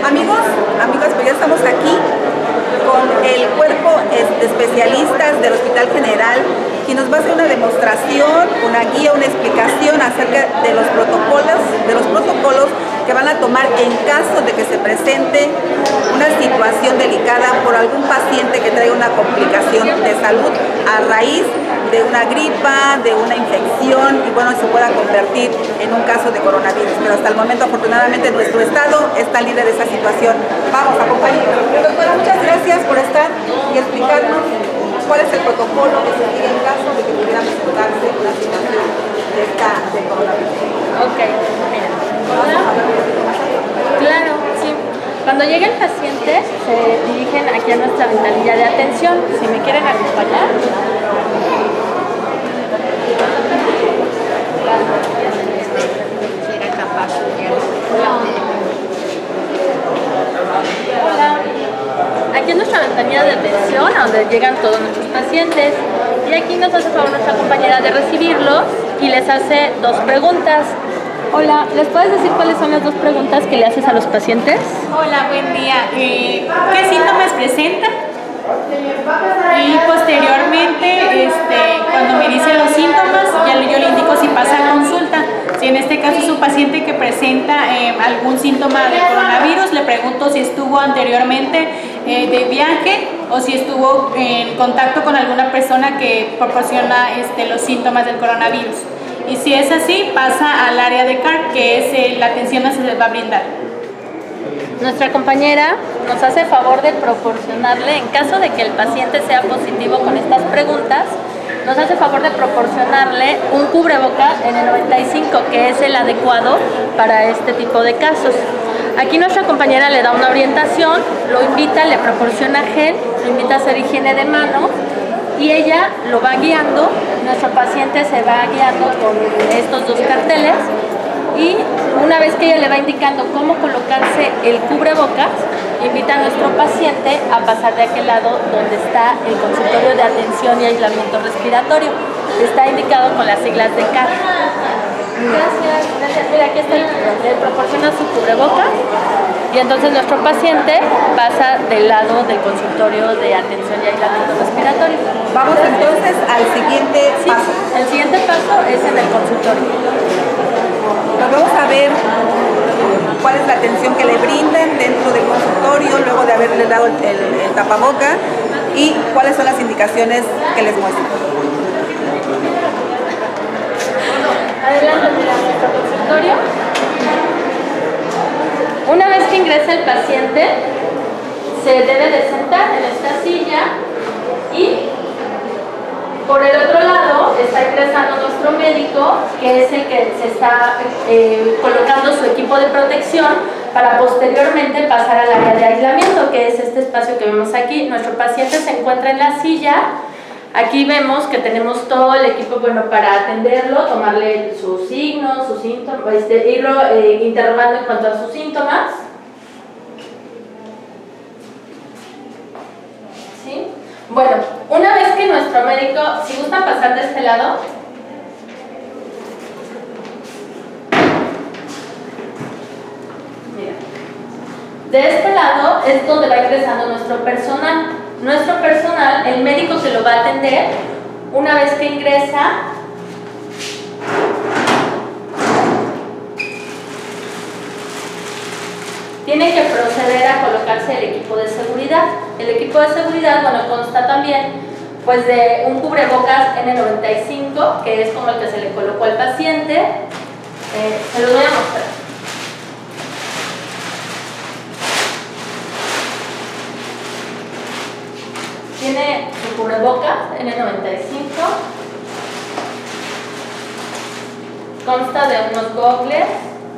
Amigas, pues ya estamos aquí con el cuerpo de especialistas del Hospital General, quien nos va a hacer una demostración, una guía, una explicación acerca de los protocolos que van a tomar en caso de que se presente una situación delicada por algún paciente que traiga una complicación de salud a raíz de una gripa, de una infección y bueno, se pueda convertir en un caso de coronavirus. Pero hasta el momento, afortunadamente, nuestro estado está libre de esa situación. Vamos, acompañarnos. Doctora, muchas gracias por estar y explicarnos cuál es el protocolo que se sigue en caso de que pudiera presentarse una situación de coronavirus. Ok, mira. Hola. Claro, sí. Cuando llegue el paciente, se dirigen aquí a nuestra ventanilla de atención. Si me quieren acompañar. Hola. Aquí es nuestra ventanilla de atención, a donde llegan todos nuestros pacientes. Y aquí nos hace favor nuestra compañera de recibirlos y les hace dos preguntas. Hola, ¿les puedes decir cuáles son las dos preguntas que le haces a los pacientes? Hola, buen día. ¿Qué síntomas presenta? Y posteriormente, cuando me dice los síntomas, yo le indico si pasa a consulta. Si en este caso es un paciente que presenta algún síntoma de coronavirus, le pregunto si estuvo anteriormente de viaje o si estuvo en contacto con alguna persona que proporciona los síntomas del coronavirus. Y si es así, pasa al área de CAR, que es la atención que se les va a brindar. Nuestra compañera nos hace favor de proporcionarle, en caso de que el paciente sea positivo con estas preguntas, nos hace favor de proporcionarle un cubrebocas N95, que es el adecuado para este tipo de casos. Aquí nuestra compañera le da una orientación, lo invita, le proporciona gel, lo invita a hacer higiene de manos y ella lo va guiando. Nuestro paciente se va guiando con estos dos carteles y una vez que ella le va indicando cómo colocarse el cubrebocas, invita a nuestro paciente a pasar de aquel lado donde está el consultorio de atención y aislamiento respiratorio. Está indicado con las siglas de CAR. Gracias. Mira, aquí está, le proporciona su cubrebocas y entonces nuestro paciente pasa del lado del consultorio de atención y aislamiento respiratorio. Vamos entonces al siguiente paso. El siguiente paso es en el consultorio. Nos vamos a ver cuál es la atención que le brindan dentro del consultorio luego de haberle dado el tapaboca y cuáles son las indicaciones que les muestran. Adelante, mira, nuestro consultorio. Una vez que ingresa el paciente, se debe de sentar en esta silla y por el otro lado está ingresando nuestro médico, que es el que se está colocando su equipo de protección para posteriormente pasar al área de aislamiento, que es este espacio que vemos aquí. Nuestro paciente se encuentra en la silla. Aquí vemos que tenemos todo el equipo para atenderlo, tomarle sus signos, sus síntomas, irlo interrogando en cuanto a sus síntomas. ¿Sí? Bueno, una vez que nuestro médico, si gustan pasar de este lado, mira, de este lado es donde va ingresando nuestro personal. Nuestro personal, el médico que lo va a atender, una vez que ingresa, tiene que proceder a colocarse el equipo de seguridad. El equipo de seguridad, consta también de un cubrebocas N95, que es como el que se le colocó al paciente. Se los voy a mostrar. Tiene su cubrebocas N95, consta de unos gogles,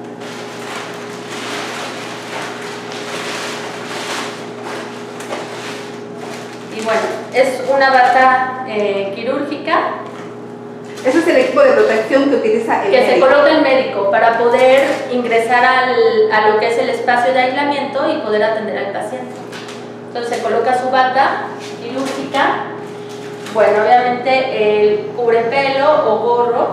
y bueno, es una bata quirúrgica. Ese es el equipo de protección que utiliza el médico. Se coloca el médico para poder ingresar a lo que es el espacio de aislamiento y poder atender al paciente. Entonces se coloca su bata quirúrgica, obviamente el cubrepelo o gorro,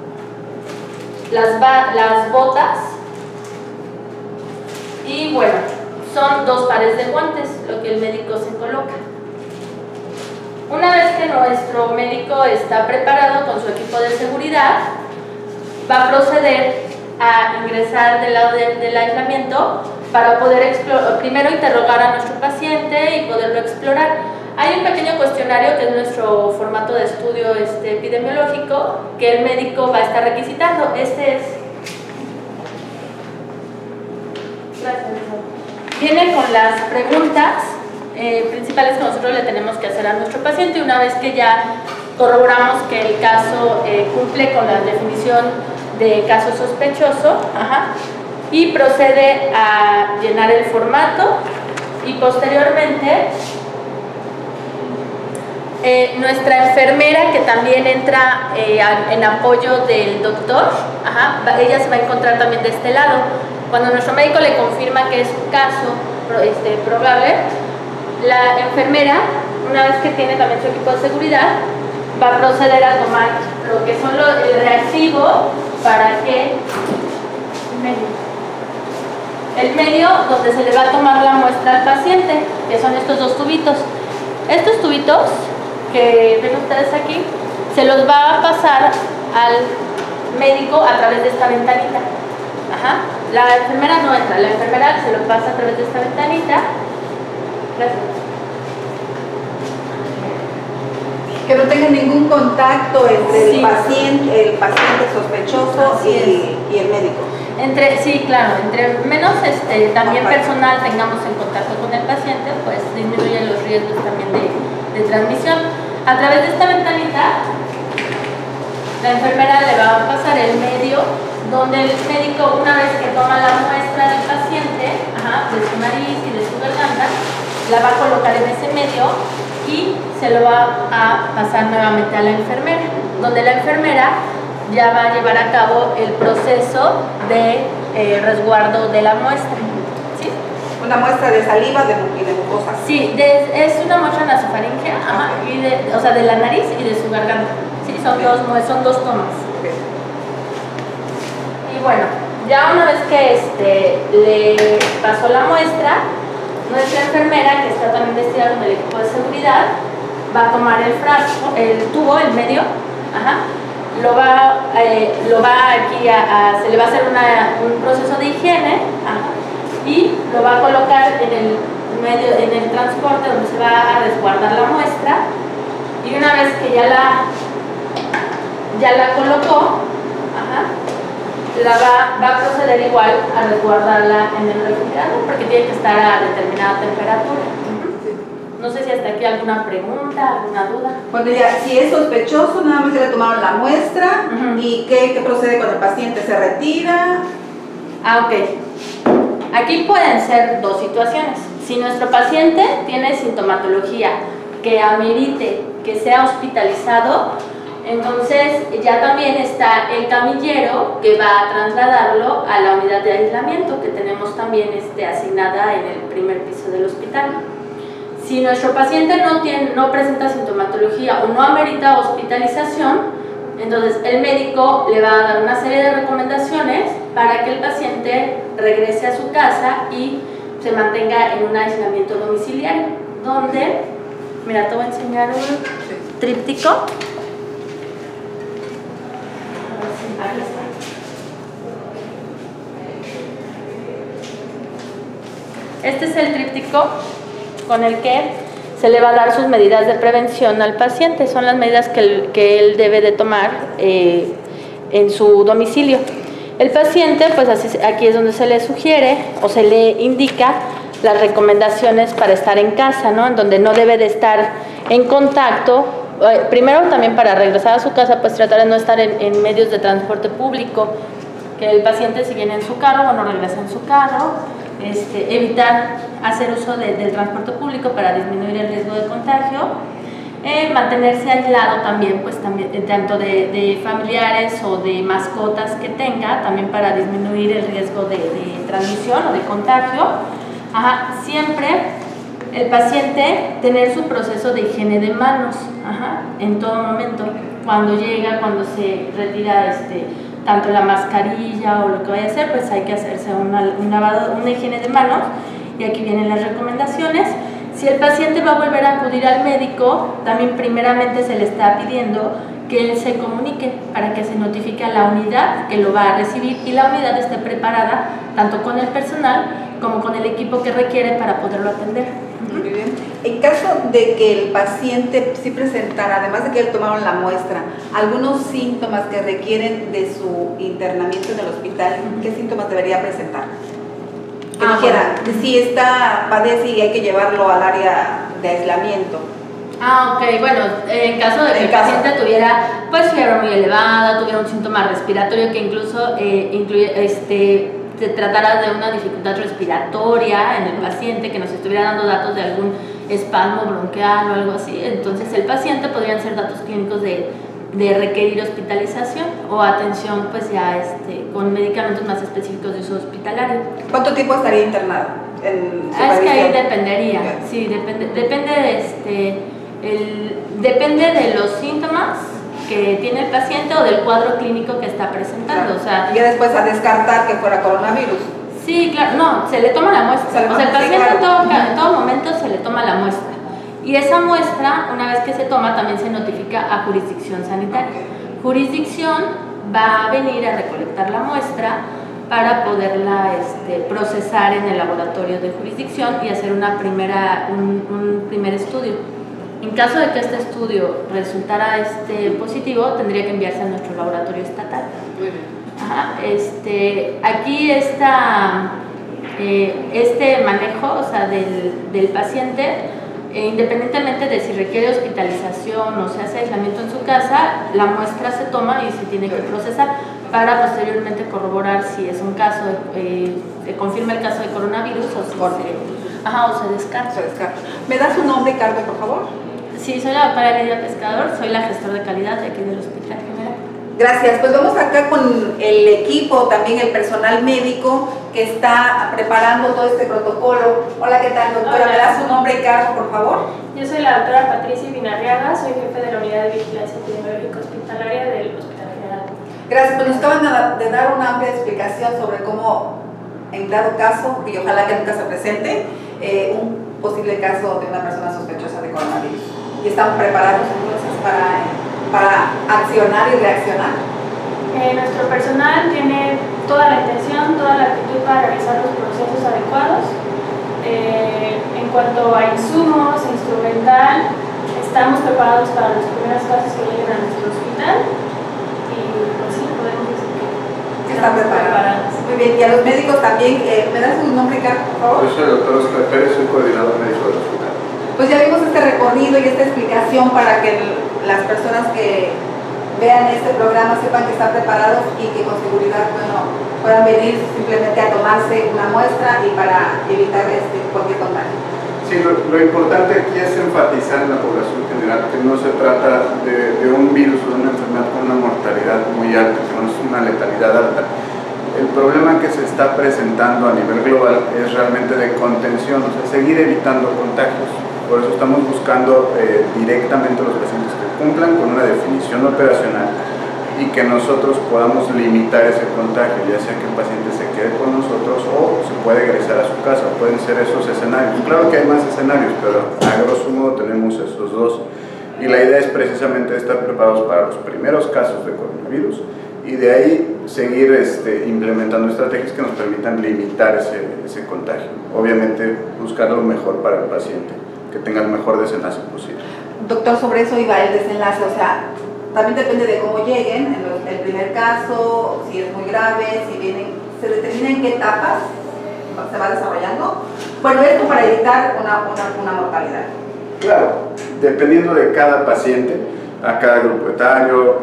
las botas y son 2 pares de guantes, lo que el médico se coloca. Una vez que nuestro médico está preparado con su equipo de seguridad, va a proceder a ingresar del lado del aislamiento para poder primero interrogar a nuestro paciente y poderlo explorar. Hay un pequeño cuestionario que es nuestro formato de estudio epidemiológico que el médico va a estar requisitando. Viene con las preguntas principales que nosotros le tenemos que hacer a nuestro paciente una vez que ya corroboramos que el caso cumple con la definición de caso sospechoso, y procede a llenar el formato y posteriormente nuestra enfermera, que también entra en apoyo del doctor, ella se va a encontrar también de este lado. Cuando nuestro médico le confirma que es un caso probable, la enfermera, una vez que tiene también su equipo de seguridad, va a proceder a tomar lo que son el reactivo para que el medio donde se le va a tomar la muestra al paciente, que son estos 2 tubitos. Estos tubitos que ven ustedes aquí, se los va a pasar al médico a través de esta ventanita. La enfermera no entra, la enfermera se lo pasa a través de esta ventanita. Gracias. Que no tenga ningún contacto entre el paciente sospechoso y el médico. Sí, claro, entre menos también personal tengamos en contacto con el paciente, pues disminuyen los riesgos también de transmisión. A través de esta ventanita, la enfermera le va a pasar el medio, donde el médico, una vez que toma la muestra del paciente, de su nariz y de su garganta, la va a colocar en ese medio y se lo va a pasar nuevamente a la enfermera, donde la enfermera ya va a llevar a cabo el proceso de resguardo de la muestra. ¿Sí? Una muestra de saliva y de mucosa. Sí, es una muestra nasofaringea, o sea, de la nariz y de su garganta. Sí, son dos tomas. Okay. Y bueno, ya una vez que le pasó la muestra, nuestra enfermera, que está también vestida con el equipo de seguridad, va a tomar el frasco, el tubo, el medio, lo va aquí se le va a hacer un proceso de higiene, y lo va a colocar en el transporte donde se va a resguardar la muestra, y una vez que ya la colocó, va a proceder igual a resguardarla en el refrigerador porque tiene que estar a determinada temperatura. No sé si hasta aquí alguna pregunta, alguna duda. Bueno, ya, si es sospechoso, nada más le tomaron la muestra, y ¿qué procede cuando el paciente se retira? Ok. Aquí pueden ser 2 situaciones. Si nuestro paciente tiene sintomatología que amerite que sea hospitalizado, entonces ya también está el camillero que va a trasladarlo a la unidad de aislamiento que tenemos también asignada en el primer piso del hospital. Si nuestro paciente no presenta sintomatología o no amerita hospitalización, entonces el médico le va a dar una serie de recomendaciones para que el paciente regrese a su casa y se mantenga en un aislamiento domiciliario, donde, mira, te voy a enseñar un tríptico. Aquí está. Este es el tríptico con el que se le va a dar sus medidas de prevención al paciente. Son las medidas que él debe de tomar en su domicilio. El paciente, pues aquí es donde se le sugiere o se le indica las recomendaciones para estar en casa, ¿no? En donde no debe de estar en contacto. Primero también para regresar a su casa, pues tratar de no estar en medios de transporte público, que el paciente si viene en su carro, bueno, regresa en su carro, evitar hacer uso del transporte público para disminuir el riesgo de contagio, mantenerse aislado también, pues también tanto de familiares o de mascotas que tenga, también para disminuir el riesgo de transmisión o de contagio. Siempre el paciente tener su proceso de higiene de manos en todo momento, cuando llega, cuando se retira tanto la mascarilla o lo que vaya a hacer, pues hay que hacerse un lavado, una higiene de manos, Y aquí vienen las recomendaciones. Si el paciente va a volver a acudir al médico, también primeramente se le está pidiendo que él se comunique para que se notifique a la unidad que lo va a recibir y la unidad esté preparada tanto con el personal como con el equipo que requiere para poderlo atender. Muy bien. En caso de que el paciente sí presentara, además de que él tomaron la muestra, algunos síntomas que requieren de su internamiento en el hospital, ¿qué síntomas debería presentar? Que dijera, bueno. si padece y hay que llevarlo al área de aislamiento. Ok, bueno, en caso de que el paciente tuviera pues fiebre muy elevada, tuviera un síntoma respiratorio que incluso se tratara de una dificultad respiratoria en el paciente, que nos estuviera dando datos de algún espasmo bronquial o algo así, entonces el paciente podrían ser datos clínicos de requerir hospitalización o atención pues ya con medicamentos más específicos de uso hospitalario. ¿Cuánto tiempo estaría internado? Es que ahí dependería, sí, depende de los síntomas que tiene el paciente o del cuadro clínico que está presentando. Claro. O sea, y ya después a descartar que fuera coronavirus. Sí, claro, no, se le toma la muestra. O sea, el paciente en todo momento se le toma la muestra. Y esa muestra, una vez que se toma, también se notifica a jurisdicción sanitaria. Jurisdicción va a venir a recolectar la muestra para poderla procesar en el laboratorio de jurisdicción y hacer un primer estudio. En caso de que este estudio resultara positivo, tendría que enviarse a nuestro laboratorio estatal. Muy bien. Ajá, aquí está este manejo, o sea, del paciente, independientemente de si requiere hospitalización o se hace aislamiento en su casa, la muestra se toma y se tiene que procesar para posteriormente corroborar si es un caso, se confirma el caso de coronavirus o si se descarta. ¿Me da su nombre y cargo, por favor? Sí, soy la doctora Lidia Pescador, soy la gestora de calidad de aquí del Hospital General. Gracias, pues vamos acá con el equipo, también el personal médico que está preparando todo este protocolo. Hola, ¿qué tal, doctora? Hola. ¿Me da su nombre y cargo, por favor? Yo soy la doctora Patricia Vinarriaga, soy jefe de la Unidad de Vigilancia Epidemiológica Hospitalaria del Hospital General. Gracias, pues nos acaban de dar una amplia explicación sobre cómo, en dado caso, y ojalá que nunca se presente, un posible caso de una persona sospechosa de coronavirus. Y estamos preparados entonces para accionar y reaccionar. Nuestro personal tiene toda la intención, toda la actitud para realizar los procesos adecuados. En cuanto a insumos, instrumental, estamos preparados para los primeros casos que lleguen a nuestro hospital y pues sí, podemos decir que Están preparados. Muy bien, y a los médicos también, ¿me das su nombre y cargo, por favor? Yo soy el doctor Oscar Pérez, soy coordinador médico del hospital. Pues ya vimos este recorrido y esta explicación para que las personas que vean este programa sepan que están preparados y que con seguridad puedan venir simplemente a tomarse una muestra y para evitar cualquier contagio. Sí, lo importante aquí es enfatizar en la población general que no se trata de un virus o de una enfermedad con una mortalidad muy alta, que no es una letalidad alta. El problema que se está presentando a nivel global es realmente de contención, o sea, seguir evitando contagios. Por eso estamos buscando directamente a los pacientes que cumplan con una definición operacional y que nosotros podamos limitar ese contagio, ya sea que el paciente se quede con nosotros o se puede regresar a su casa. Pueden ser esos escenarios. Claro que hay más escenarios, pero a grosso modo tenemos esos dos. Y la idea es precisamente estar preparados para los primeros casos de coronavirus y de ahí seguir implementando estrategias que nos permitan limitar ese contagio. Obviamente buscar lo mejor para el paciente, que tenga el mejor desenlace posible. Doctor, sobre eso iba el desenlace, o sea, también depende de cómo lleguen, en el primer caso, si es muy grave, si se determina en qué etapas se va desarrollando. Bueno, esto para evitar una mortalidad. Claro, dependiendo de cada paciente, a cada grupo etario,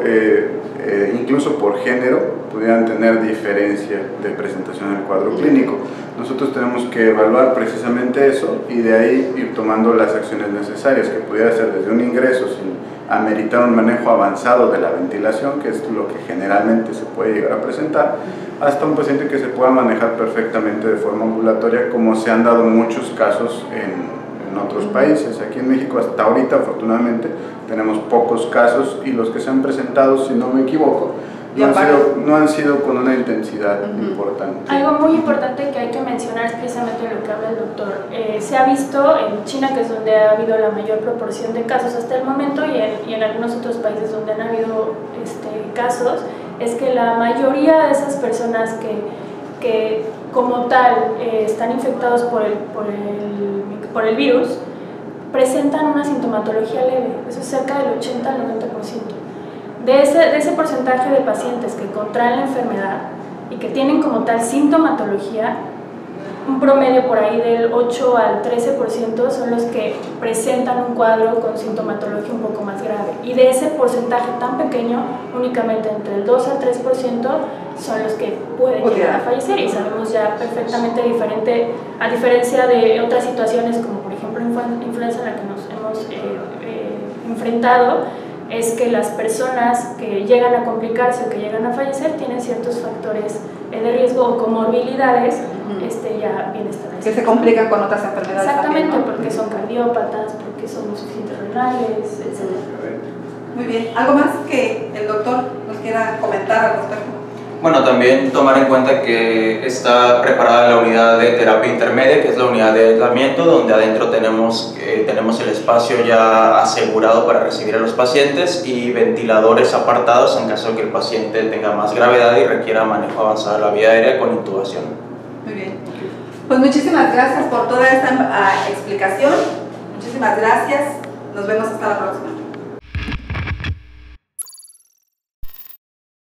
incluso por género, pudieran tener diferencia de presentación en el cuadro clínico. Nosotros tenemos que evaluar precisamente eso y de ahí ir tomando las acciones necesarias, que pudiera ser desde un ingreso sin ameritar un manejo avanzado de la ventilación, que es lo que generalmente se puede llegar a presentar, hasta un paciente que se pueda manejar perfectamente de forma ambulatoria, como se han dado muchos casos en otros países. Aquí en México hasta ahorita afortunadamente tenemos pocos casos y los que se han presentado, si no me equivoco, no han sido con una intensidad importante. Algo muy importante que hay que mencionar es precisamente lo que habla el doctor. Se ha visto en China, que es donde ha habido la mayor proporción de casos hasta el momento, y en algunos otros países donde han habido casos, es que la mayoría de esas personas que como tal están infectados por el virus presentan una sintomatología leve, eso es cerca del 80 al 90%. De ese porcentaje de pacientes que contraen la enfermedad y que tienen como tal sintomatología, un promedio por ahí del 8 al 13% son los que presentan un cuadro con sintomatología un poco más grave. Y de ese porcentaje tan pequeño, únicamente entre el 2 al 3% son los que pueden llegar a fallecer. Y sabemos ya perfectamente a diferencia de otras situaciones, como por ejemplo influenza en la que nos hemos enfrentado, es que las personas que llegan a complicarse o que llegan a fallecer tienen ciertos factores de riesgo o comorbilidades ya bien establecidos. Que se complican con otras enfermedades. Exactamente, también, ¿no? porque son cardiópatas, porque son insuficientes renales, etc. Muy bien. ¿Algo más que el doctor nos quiera comentar al respecto? Bueno, también tomar en cuenta que está preparada la unidad de terapia intermedia, que es la unidad de aislamiento, donde adentro tenemos el espacio ya asegurado para recibir a los pacientes y ventiladores apartados en caso de que el paciente tenga más gravedad y requiera manejo avanzado de la vía aérea con intubación. Muy bien. Pues muchísimas gracias por toda esta explicación. Muchísimas gracias. Nos vemos hasta la próxima.